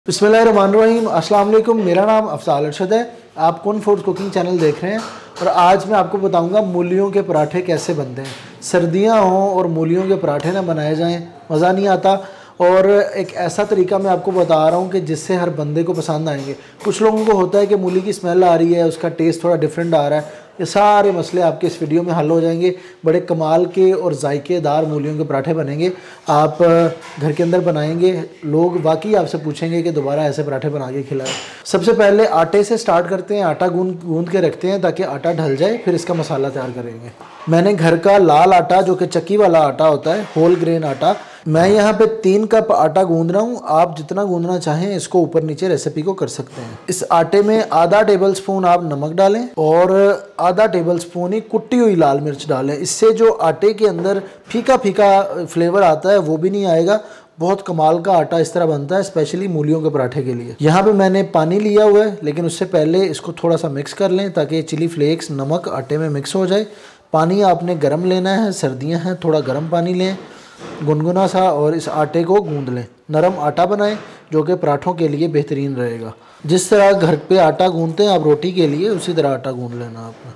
बिस्मिल्लाहिर्रहमानिर्रहीम। अस्सलाम वालेकुम। मेरा नाम अफजाल अरशद है। आप कौन फूड कुकिंग चैनल देख रहे हैं और आज मैं आपको बताऊंगा मूलियों के पराठे कैसे बनते हैं। सर्दियां हों और मूलियों के पराठे ना बनाए जाएं, मज़ा नहीं आता। और एक ऐसा तरीका मैं आपको बता रहा हूँ कि जिससे हर बंदे को पसंद आएंगे। कुछ लोगों को होता है कि मूली की स्मेल आ रही है, उसका टेस्ट थोड़ा डिफरेंट आ रहा है। ये सारे मसले आपके इस वीडियो में हल हो जाएंगे। बड़े कमाल के और जायकेदार मूलियों के पराठे बनेंगे। आप घर के अंदर बनाएंगे, लोग वाकई आपसे पूछेंगे कि दोबारा ऐसे पराठे बना के खिलाएं। सबसे पहले आटे से स्टार्ट करते हैं। आटा गूंद के रखते हैं ताकि आटा ढल जाए, फिर इसका मसाला तैयार करेंगे। मैंने घर का लाल आटा, जो कि चक्की वाला आटा होता है, होल ग्रेन आटा, मैं यहाँ पे 3 कप आटा गूंद रहा हूँ। आप जितना गूंदना चाहें इसको ऊपर नीचे रेसिपी को कर सकते हैं। इस आटे में आधा टेबल स्पून आप नमक डालें और आधा टेबल स्पून ही कुटी हुई लाल मिर्च डालें। इससे जो आटे के अंदर फीका फीका फ्लेवर आता है वो भी नहीं आएगा। बहुत कमाल का आटा इस तरह बनता है, स्पेशली मूलियों के पराठे के लिए। यहाँ पे मैंने पानी लिया हुआ है, लेकिन उससे पहले इसको थोड़ा सा मिक्स कर लें ताकि चिली फ्लेक्स, नमक आटे में मिक्स हो जाए। पानी आपने गर्म लेना है, सर्दियाँ हैं, थोड़ा गर्म पानी लें गुनगुना सा, और इस आटे को गूंद लें। नरम आटा बनाएं जो कि पराठों के लिए बेहतरीन रहेगा। जिस तरह घर पे आटा गूंदते हैं आप रोटी के लिए, उसी तरह आटा गूंद लेना आपने।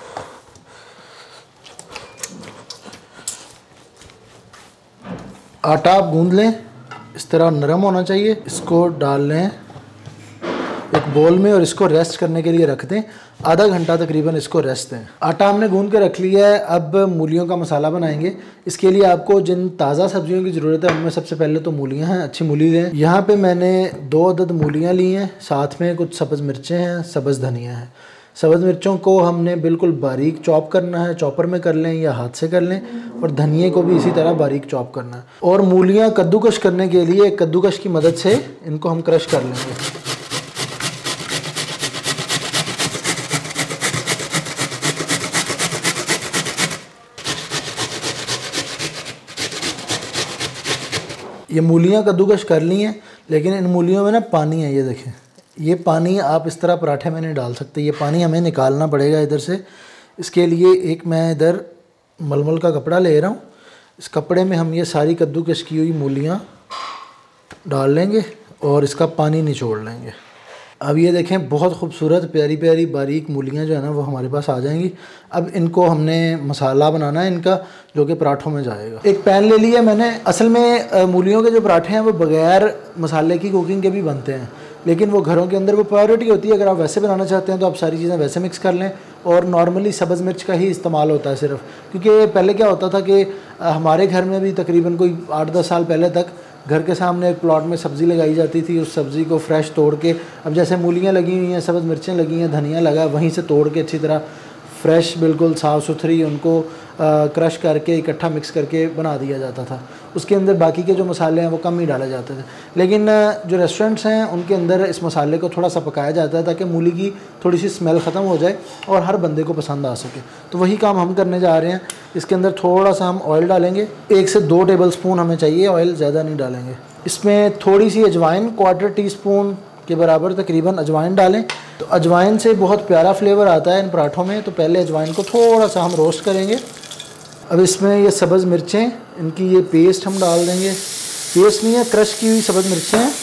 आटा आप गूंद लें, इस तरह नरम होना चाहिए। इसको डाल लें एक बोल में और इसको रेस्ट करने के लिए रख दें। आधा घंटा तकरीबन इसको रेस्ट दें। आटा हमने गूंद के रख लिया है। अब मूलियों का मसाला बनाएंगे। इसके लिए आपको जिन ताज़ा सब्जियों की ज़रूरत है उनमें सबसे पहले तो मूलियां हैं। अच्छी मूली लें। यहाँ पे मैंने 2 अदद मूलियां ली हैं, साथ में कुछ सब्ज़ मिर्चें हैं, सब्ज़ धनिया है। सब्ज़ मिर्चों को हमने बिल्कुल बारीक चॉप करना है, चॉपर में कर लें या हाथ से कर लें, और धनिए को भी इसी तरह बारीक चॉप करना है। और मूलियाँ कद्दूकश करने के लिए कद्दूकश की मदद से इनको हम क्रश कर लेंगे। ये मूलियाँ कद्दूकश कर ली हैं, लेकिन इन मूलियों में ना पानी है। ये देखें, ये पानी आप इस तरह पराठे में नहीं डाल सकते। ये पानी हमें निकालना पड़ेगा इधर से। इसके लिए एक मैं इधर मलमल का कपड़ा ले रहा हूँ। इस कपड़े में हम ये सारी कद्दूकश की हुई मूलियाँ डाल लेंगे और इसका पानी निचोड़ लेंगे। अब ये देखें, बहुत खूबसूरत प्यारी प्यारी बारीक मूलियाँ जो है ना वो हमारे पास आ जाएंगी। अब इनको हमने मसाला बनाना है इनका, जो कि पराठों में जाएगा। एक पैन ले लिया मैंने। असल में मूलियों के जो पराठे हैं वो बगैर मसाले की कुकिंग के भी बनते हैं, लेकिन वो घरों के अंदर वो प्रायोरिटी होती है। अगर आप वैसे बनाना चाहते हैं तो आप सारी चीज़ें वैसे मिक्स कर लें, और नॉर्मली सब्ज़ मिर्च का ही इस्तेमाल होता है सिर्फ। क्योंकि पहले क्या होता था कि हमारे घर में भी तकरीबन कोई 8-10 साल पहले तक घर के सामने एक प्लॉट में सब्ज़ी लगाई जाती थी। उस सब्ज़ी को फ्रेश तोड़ के, अब जैसे मूलियाँ लगी हुई हैं, सब्ज़ मिर्चें लगी हैं, धनिया लगा, वहीं से तोड़ के अच्छी तरह फ्रेश बिल्कुल साफ़ सुथरी उनको क्रश करके इकट्ठा मिक्स करके बना दिया जाता था। उसके अंदर बाकी के जो मसाले हैं वो कम ही डाले जाते थे। लेकिन जो रेस्टोरेंट्स हैं उनके अंदर इस मसाले को थोड़ा सा पकाया जाता है ताकि मूली की थोड़ी सी स्मेल ख़त्म हो जाए और हर बंदे को पसंद आ सके। तो वही काम हम करने जा रहे हैं। इसके अंदर थोड़ा सा हम ऑयल डालेंगे। 1 से 2 टेबल स्पून हमें चाहिए ऑयल, ज़्यादा नहीं डालेंगे। इसमें थोड़ी सी अजवाइन, 1/4 टीस्पून के बराबर तकरीबन अजवाइन डालें। तो अजवाइन से बहुत प्यारा फ्लेवर आता है इन पराठों में। तो पहले अजवाइन को थोड़ा सा हम रोस्ट करेंगे। अब इसमें ये सब्ज़ मिर्चें, इनकी ये पेस्ट हम डाल देंगे। पेस्ट नहीं है, क्रश की हुई सब्ज़ मिर्चें हैं,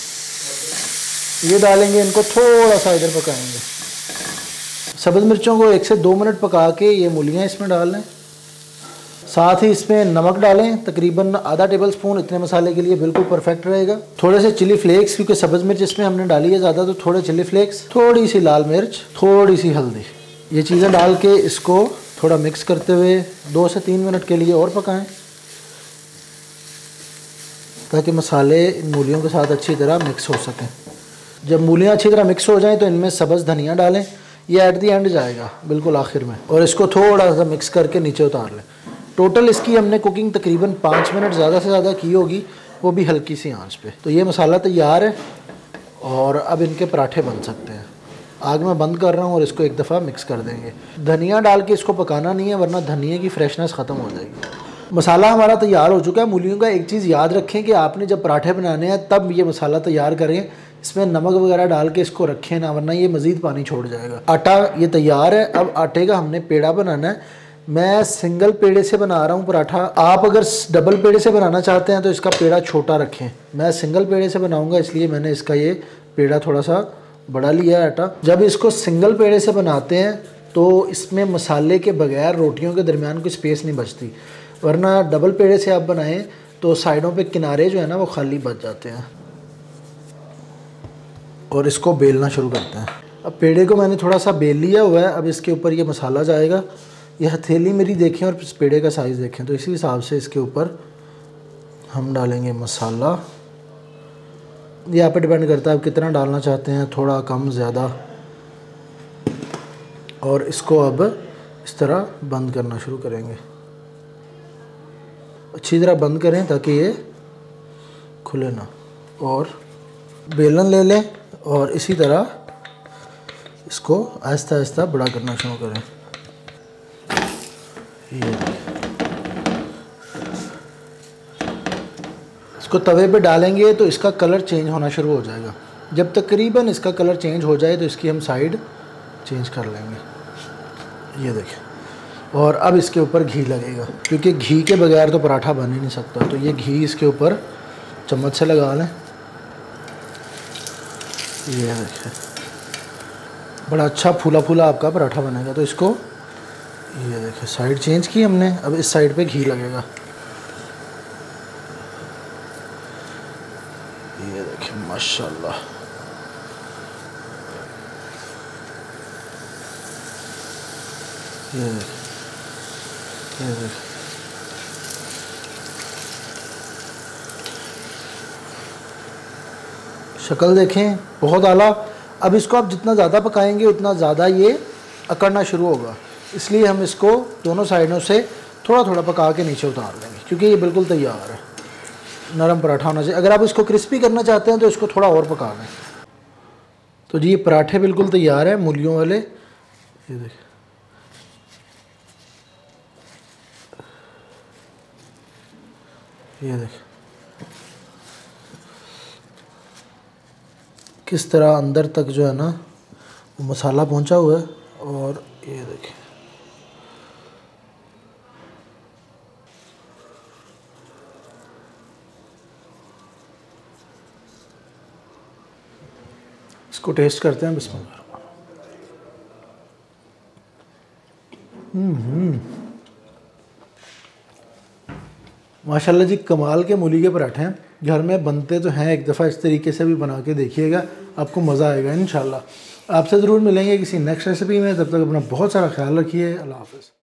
ये डालेंगे। इनको थोड़ा सा इधर पकाएंगे। सब्ज़ मिर्चों को 1 से 2 मिनट पका के ये मूलियाँ इसमें डाल लें। साथ ही इसमें नमक डालें, तकरीबन आधा टेबल स्पून। इतने मसाले के लिए बिल्कुल परफेक्ट रहेगा। थोड़े से चिली फ्लेक्स, क्योंकि सब्ज़ मिर्च इसमें हमने डाली है ज़्यादा, तो थोड़े चिली फ्लेक्स, थोड़ी सी लाल मिर्च, थोड़ी सी हल्दी, ये चीज़ें डाल के इसको थोड़ा मिक्स करते हुए 2 से 3 मिनट के लिए और पकाएं, ताकि मसाले इन मूलियों के साथ अच्छी तरह मिक्स हो सकें। जब मूलियाँ अच्छी तरह मिक्स हो जाएं तो इनमें सब्ज़ धनिया डालें। ये एट दी एंड जाएगा, बिल्कुल आखिर में, और इसको थोड़ा सा मिक्स करके नीचे उतार लें। टोटल इसकी हमने कुकिंग तकरीबन 5 मिनट ज़्यादा से ज़्यादा की होगी, वो भी हल्की सी आंच पे। तो ये मसाला तैयार है और अब इनके पराठे बन सकते हैं। आग में बंद कर रहा हूँ और इसको एक दफ़ा मिक्स कर देंगे। धनिया डाल के इसको पकाना नहीं है, वरना धनिया की फ्रेशनेस ख़त्म हो जाएगी। मसाला हमारा तैयार हो चुका है मूलियों का। एक चीज़ याद रखें कि आपने जब पराठे बनाने हैं तब ये मसाला तैयार करें। इसमें नमक वगैरह डाल के इसको रखें ना, वरना ये मज़ीद पानी छोड़ जाएगा। आटा ये तैयार है। अब आटे का हमने पेड़ा बनाना है। मैं सिंगल पेड़े से बना रहा हूँ पराठा। आप अगर डबल पेड़े से बनाना चाहते हैं तो इसका पेड़ा छोटा रखें। मैं सिंगल पेड़े से बनाऊँगा, इसलिए मैंने इसका ये पेड़ा थोड़ा सा बड़ा लिया है आटा। जब इसको सिंगल पेड़े से बनाते हैं तो इसमें मसाले के बगैर रोटियों के दरमियान कोई स्पेस नहीं बचती, वरना डबल पेड़े से आप बनाएं तो साइडों पे किनारे जो है ना वो खाली बच जाते हैं। और इसको बेलना शुरू करते हैं। अब पेड़े को मैंने थोड़ा सा बेल लिया हुआ है। अब इसके ऊपर ये मसाला जाएगा। ये हथेली मेरी देखें और इस पेड़े का साइज़ देखें, तो इसी हिसाब से इसके ऊपर हम डालेंगे मसाला। ये आप पे डिपेंड करता है आप कितना डालना चाहते हैं, थोड़ा कम ज़्यादा। और इसको अब इस तरह बंद करना शुरू करेंगे। अच्छी तरह बंद करें ताकि ये खुले ना। और बेलन ले लें और इसी तरह इसको आहिस्ता आहिस्ता बड़ा करना शुरू करें। ये इसको तवे पे डालेंगे तो इसका कलर चेंज होना शुरू हो जाएगा। जब तकरीबन इसका कलर चेंज हो जाए तो इसकी हम साइड चेंज कर लेंगे। ये देखें। और अब इसके ऊपर घी लगेगा, क्योंकि घी के बगैर तो पराठा बन ही नहीं सकता। तो ये घी इसके ऊपर चम्मच से लगा लें। ये देखें, बड़ा अच्छा फूला फूला आपका पराठा बनेगा। तो इसको ये देखें साइड चेंज की हमने, अब इस साइड पे घी लगेगा। ये देखें माशाल्लाह। ये देखें, ये देखें। शक्ल देखें, बहुत आला। अब इसको आप जितना ज़्यादा पकाएंगे उतना ज़्यादा ये अकड़ना शुरू होगा, इसलिए हम इसको दोनों साइडों से थोड़ा थोड़ा पका के नीचे उतार देंगे, क्योंकि ये बिल्कुल तैयार है। नरम पराठा होना चाहिए। अगर आप इसको क्रिस्पी करना चाहते हैं तो इसको थोड़ा और पका लें। तो जी ये पराठे बिल्कुल तैयार हैं मूलियों वाले। ये देखिए, ये देखिए किस तरह अंदर तक जो है ना वो मसाला पहुंचा हुआ है। और ये देखिए, इसको टेस्ट करते हैं। बिस्मिल्लाह। माशाल्लाह जी, कमाल के मूली के पराठे हैं। घर में बनते तो हैं, एक दफ़ा इस तरीके से भी बना के देखिएगा, आपको मज़ा आएगा इंशाल्लाह। आपसे ज़रूर मिलेंगे किसी नेक्स्ट रेसिपी में। तब तक अपना बहुत सारा ख्याल रखिए। अल्लाह हाफ़िज़।